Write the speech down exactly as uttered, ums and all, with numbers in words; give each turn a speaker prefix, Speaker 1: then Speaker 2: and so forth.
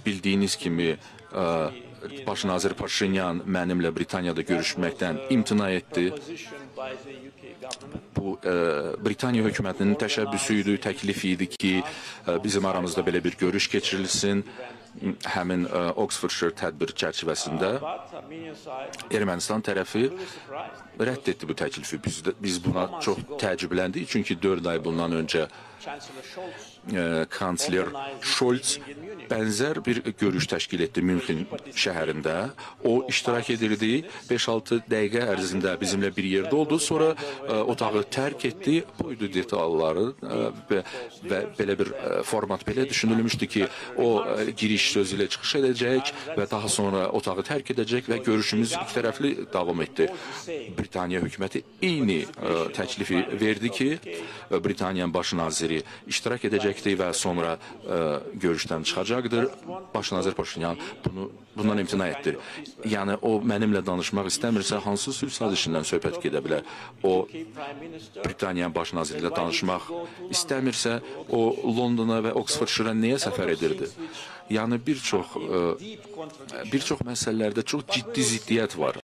Speaker 1: bildiyiniz kimi Baş nazir Paşinyan mənimlə Britaniyada görüşməkdən imtina etdi. Bu, e, Britaniya hökumətinin təşəbbüsü idi, təklifi idi ki, e, bizim aramızda belə bir görüş keçirilsin. Həmin e, Oxfordshire tədbir çərçivəsində Ermənistan tərəfi rədd etdi bu təklifi. Biz, də, biz buna çox təəccübləndik, çünki dörd ay bundan öncə e, kansler Scholz bənzər bir görüş təşkil etdi Münxen şəhərində. O iştirak edirdi, beş altı dəqiqə ərzində bizimlə bir yerdə oldu. Sonra e, otağı tərk etdi, buydu detalları e, və, və belə bir e, format belə düşünülmüşdü ki, o e, giriş sözü ilə çıxış edəcək və daha sonra otağı tərk edəcək və görüşümüz iki tərəfli davam etdi. Britaniya hökuməti eyni e, təklifi verdi ki, e, Britaniyanın baş naziri iştirak edəcəkdi və sonra e, görüşdən çıxacaqdır. Baş nazir Paşinyan bunu, bundan imtina etdi. Yəni, o mənimlə danışmaq istəmirsə, hansı sülh sazişindən söhbət gedə bilər? O, Britaniyanın baş naziri ilə danışmaq istəmirsə, o, Londona və Oxfordshire niyə səfər edirdi? Yəni, bir çox, bir çox məsələlərdə çox ciddi ziddiyyət var.